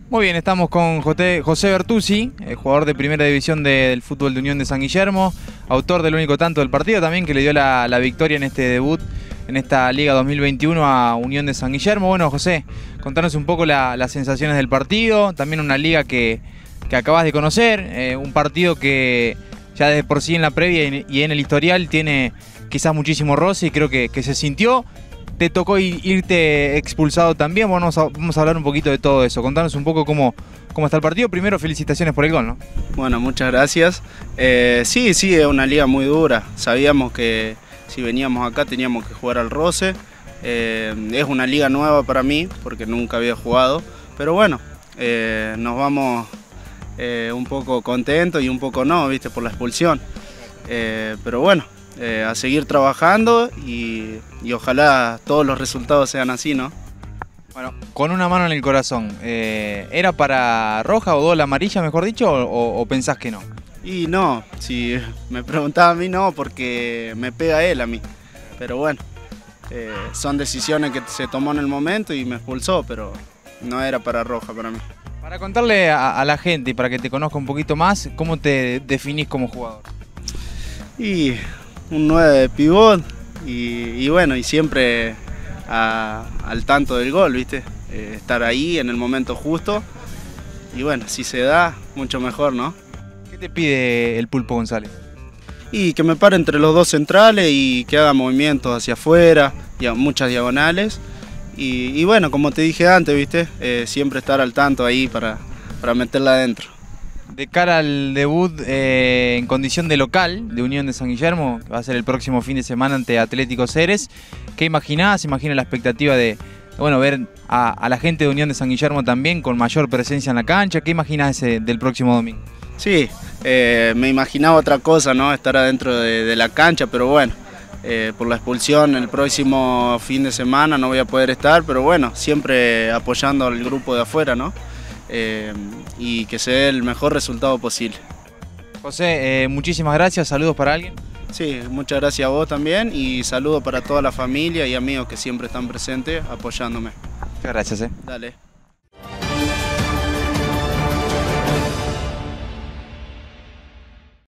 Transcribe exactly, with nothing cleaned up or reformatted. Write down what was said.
Muy bien, estamos con José, José Bertuzzi, el jugador de primera división de, del fútbol de Unión de San Guillermo, autor del único tanto del partido también, que le dio la, la victoria en este debut, en esta Liga dos mil veintiuno a Unión de San Guillermo. Bueno, José, contanos un poco la, las sensaciones del partido, también una liga que, que acabas de conocer, eh, un partido que ya de por sí en la previa y, y en el historial tiene quizás muchísimo roce y creo que, que se sintió. Te tocó irte expulsado también. Bueno, vamos a, vamos a hablar un poquito de todo eso. Contanos un poco cómo, cómo está el partido. Primero, felicitaciones por el gol, ¿no? Bueno, muchas gracias. Eh, sí, sí, es una liga muy dura. Sabíamos que si veníamos acá teníamos que jugar al roce. Eh, es una liga nueva para mí porque nunca había jugado. Pero bueno, eh, nos vamos eh, un poco contentos y un poco no, ¿viste? Por la expulsión. Eh, pero bueno. Eh, a seguir trabajando y, y ojalá todos los resultados sean así, ¿no? Bueno, con una mano en el corazón, eh, ¿era para roja o doble amarilla, mejor dicho, o, o pensás que no? Y no, si me preguntaba a mí no, porque me pega él a mí, pero bueno, eh, son decisiones que se tomó en el momento y me expulsó, pero no era para roja para mí. Para contarle a, a la gente y para que te conozca un poquito más, ¿cómo te definís como jugador? Y un nueve de pivot y, y bueno, y siempre a, al tanto del gol, ¿viste? Eh, estar ahí en el momento justo y bueno, si se da, mucho mejor, ¿no? ¿Qué te pide el Pulpo González? Y que me pare entre los dos centrales y que haga movimientos hacia afuera, y muchas diagonales y, y bueno, como te dije antes, ¿viste? Eh, siempre estar al tanto ahí para, para meterla adentro. De cara al debut eh, en condición de local de Unión de San Guillermo, que va a ser el próximo fin de semana ante Atlético Ceres, ¿qué imaginás? ¿Imagina la expectativa de bueno, ver a, a la gente de Unión de San Guillermo también con mayor presencia en la cancha? ¿Qué imaginás ese, del próximo domingo? Sí, eh, me imaginaba otra cosa, ¿no? Estar adentro de, de la cancha, pero bueno, eh, por la expulsión el próximo fin de semana no voy a poder estar, pero bueno, siempre apoyando al grupo de afuera, ¿no? Eh, y que se dé el mejor resultado posible. José, eh, muchísimas gracias, saludos para alguien. Sí, muchas gracias a vos también y saludos para toda la familia y amigos que siempre están presentes apoyándome. Muchas gracias. Eh. Dale.